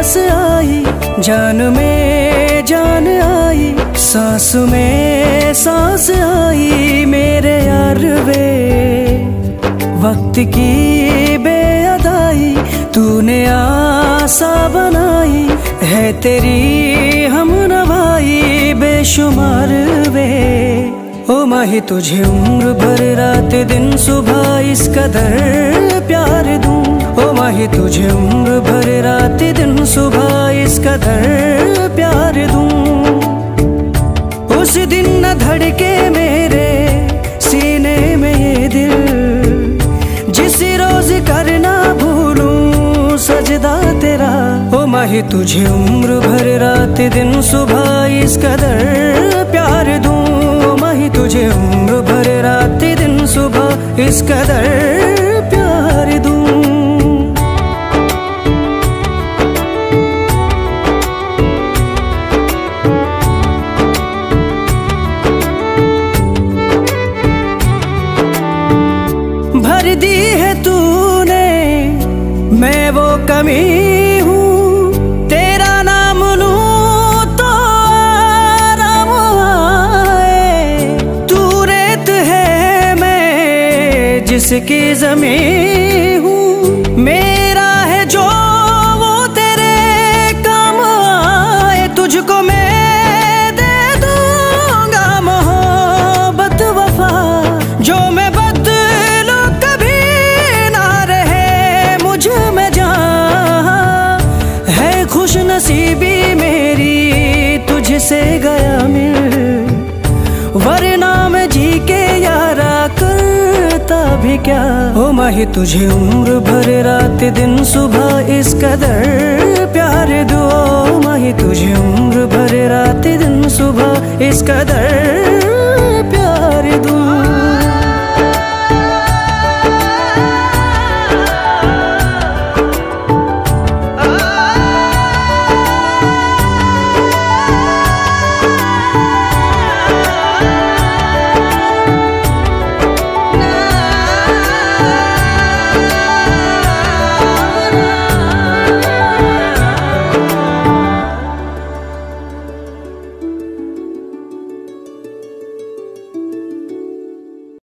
आस आई, जान में जान आई, सांस में सांस आई मेरे यार वे। वक्त की बेअदाई तूने आशा बनाई, है तेरी हमनवाई बेशुमार वे। ओ माही तुझे उम्र भर रात दिन सुबह इस कदर प्यार दूं। ओ माही तुझे उम्र भर रात दिन सुबह इस कदर प्यार दूं। उस दिन न धड़के मेरे सीने में ये दिल, जिस रोज करना भूलूं सजदा तेरा। ओ माही तुझे उम्र भर रात दिन सुबह इस कदर प्यार दूं। ओ माही तुझे उम्र भर रात दिन सुबह इस कदर प्यार दूं। भर दी है तूने मैं वो कमी हूँ, तेरा नाम लूं तो आराम आए। तू रेत है मैं जिसकी ज़मीं हूँ, मेरा है जो वो तेरे काम आए। तुझको मैं दे दूंगा मोहब्बत वफा, जो मैं नसीबी मेरी तुझसे गया मिल। वरना मैं जी के यारा करता भी क्या। ओ माही तुझे उम्र भर रात दिन सुबह इस कदर प्यार दो। ओ माही तुझे उम्र भर रात दिन सुबह इस कदर